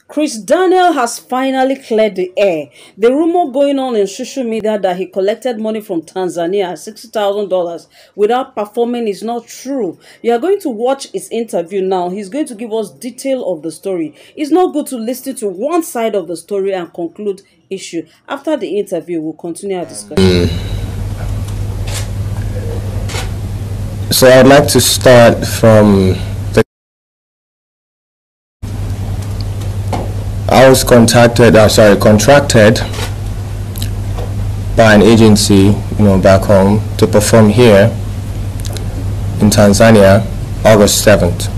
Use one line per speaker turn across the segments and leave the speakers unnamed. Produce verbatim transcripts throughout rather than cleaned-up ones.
Chris Daniel has finally cleared the air. The rumor going on in social media that he collected money from Tanzania, sixty thousand dollars, without performing is not true. You are going to watch his interview now. He's going to give us detail of the story. It's not good to listen to one side of the story and conclude issue. After the interview, we'll continue our discussion.
So I'd like to start from the I was contacted, uh, sorry, contracted by an agency, you know, back home to perform here in Tanzania, August seventh.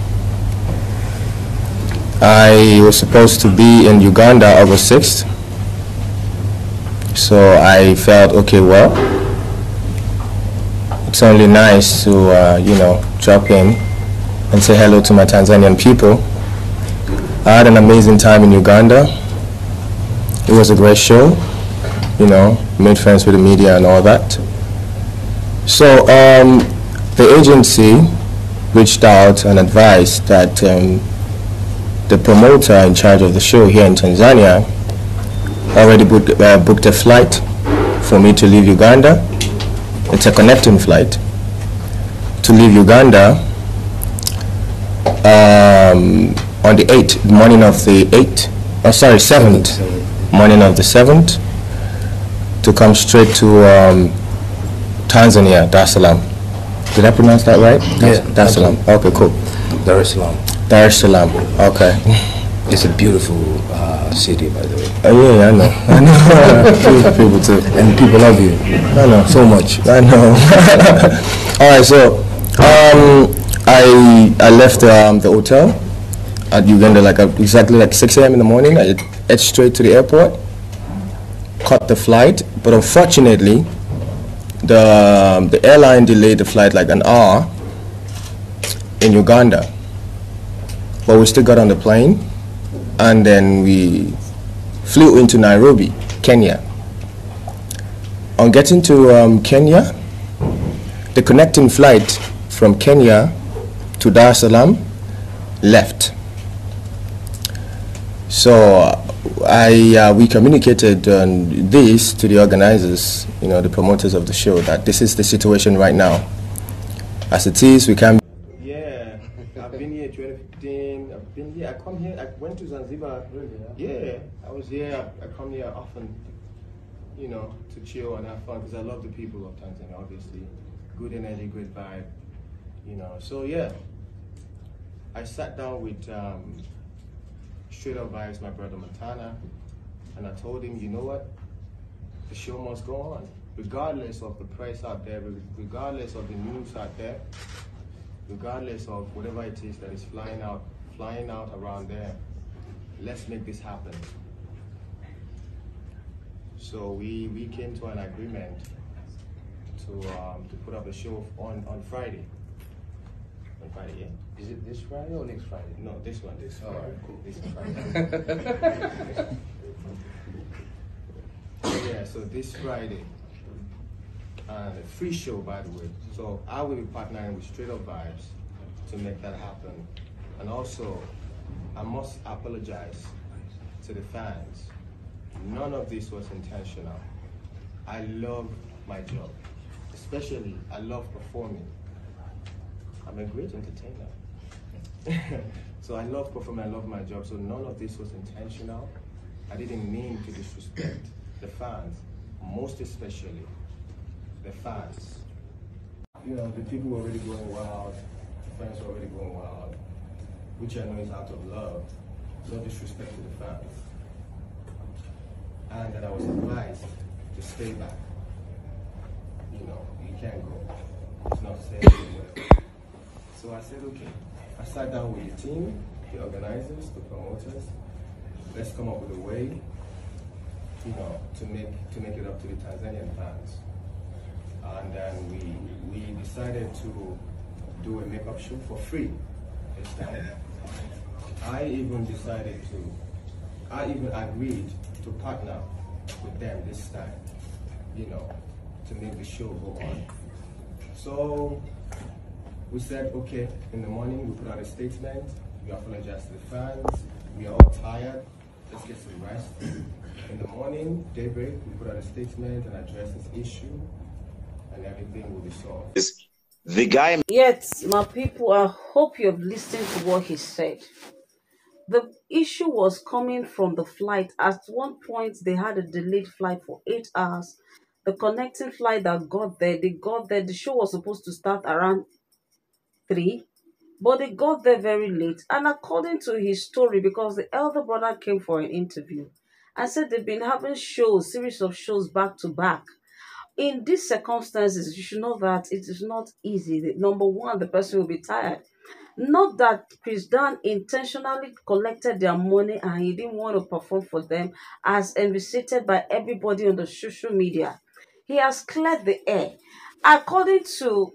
I was supposed to be in Uganda August sixth, so I felt, okay, well, it's only nice to, uh, you know, drop in and say hello to my Tanzanian people. I had an amazing time in Uganda. It was a great show, you know, made friends with the media and all that. So um, the agency reached out and advised that um, the promoter in charge of the show here in Tanzania already booked, uh, booked a flight for me to leave Uganda. It's a connecting flight to leave Uganda um, on the eighth, morning of the eighth, oh sorry, seventh, morning of the seventh, to come straight to um, Tanzania, Dar es Salaam. Did I pronounce that right?
Yeah,
Dar es Salaam. Okay, cool.
Dar es Salaam.
Dar es Salaam. Okay.
It's a beautiful uh, city, by the way.
Oh yeah, I know. I know. Beautiful people too,
and people love you.
I know
so much.
I know. All right, so um, I I left um, the hotel at Uganda like uh, exactly like six A M in the morning. I head straight to the airport, caught the flight, but unfortunately, the um, the airline delayed the flight like an hour in Uganda. But we still got on the plane, and then we flew into Nairobi, Kenya. On getting to um, Kenya, the connecting flight from Kenya to Dar es Salaam left. So I uh, we communicated um, this to the organizers, you know, the promoters of the show, that this is the situation right now. As it is, we can't. Yeah, I've been here twenty fifteen. I've been here. I come here. I went to Zanzibar. Really? Yeah, yeah, I was here. I, I come here often, you know, to chill and have fun because I love the people of Tanzania. Obviously, good energy, good vibe, you know. So yeah, I sat down with. Um, Straight Up Vibes, my brother Montana, and I told him, you know what, the show must go on, regardless of the press out there, regardless of the news out there, regardless of whatever it is that is flying out, flying out around there. Let's make this happen. So we we came to an agreement to um, to put up the show on on Friday. On Friday, yeah.
Is it this Friday or next Friday?
No, this one. This.
All right, cool.
This Friday. Yeah, so this Friday, and a free show, by the way. So I will be partnering with Straight Up Vibes to make that happen. And also, I must apologize to the fans. None of this was intentional. I love my job, especially I love performing. I'm a great entertainer. So I love performing, I love my job, so none of this was intentional. I didn't mean to disrespect the fans, most especially the fans. You know, the people were already going wild, the fans were already going wild, which I know is out of love, no disrespect to the fans. And that I was advised to stay back. You know, you can't go. It's not safe anywhere. So I said, okay. I sat down with the team, the organizers, the promoters. Let's come up with a way, you know, to make to make it up to the Tanzanian fans. And then we we decided to do a makeup shoot for free this time. I even decided to, I even agreed to partner with them this time, you know, to make the show go on. So we said, okay, in the morning we put out a statement, we apologize to the fans, we are all tired, let's get some rest. In the morning, daybreak, we put out a statement and address this issue, and everything will be solved.
The guy.
Yet, my people, I hope you have listened to what he said. The issue was coming from the flight. At one point, they had a delayed flight for eight hours. The connecting flight that got there, they got there. The show was supposed to start around three, but they got there very late. And according to his story, because the elder brother came for an interview and said they've been having shows, series of shows back to back. In these circumstances, you should know that it is not easy. Number one, the person will be tired. Not that Chris Dan intentionally collected their money and he didn't want to perform for them, as envisaged by everybody on the social media. He has cleared the air. According to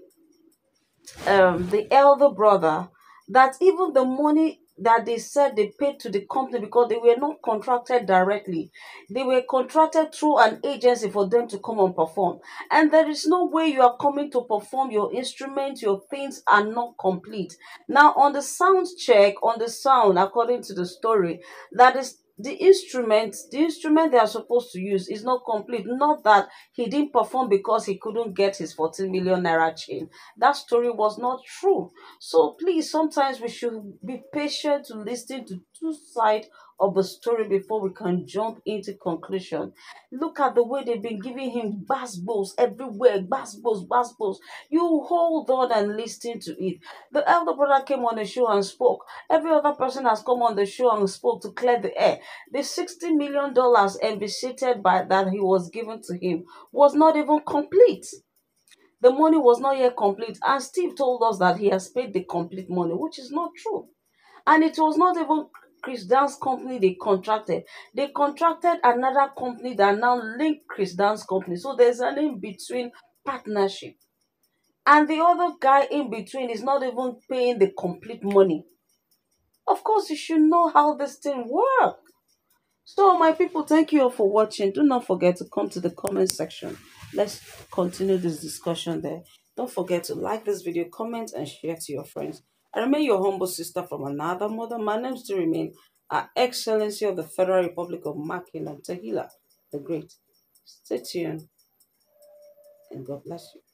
um, the elder brother, that even the money that they said they paid to the company, because they were not contracted directly, they were contracted through an agency for them to come and perform. And there is no way you are coming to perform, your instruments, your things are not complete. Now, on the sound check, on the sound, according to the story, that is the instrument, the instrument they are supposed to use is not complete. Not that he didn't perform because he couldn't get his fourteen million naira chain. That story was not true. So please, sometimes we should be patient to listen to two sides of the story before we can jump into conclusion. Look at the way they've been giving him bass-balls everywhere, bass-balls, bass-balls. You hold on and listen to it. The elder brother came on the show and spoke. Every other person has come on the show and spoke to clear the air. The sixty million dollars envisaged by that he was given to him was not even complete. The money was not yet complete, and Steve told us that he has paid the complete money, which is not true. And it was not even Chris Dan's company they contracted. They contracted another company that now linked Chris Dan's company. So there's an in-between partnership. And the other guy in between is not even paying the complete money. Of course, you should know how this thing works. So, my people, thank you all for watching. Do not forget to come to the comment section. Let's continue this discussion there. Don't forget to like this video, comment, and share to your friends. I remain your humble sister from another mother. My name still remain Her Excellency of the Federal Republic of Mark Kingdom, Tehillah the Great. Stay tuned, and God bless you.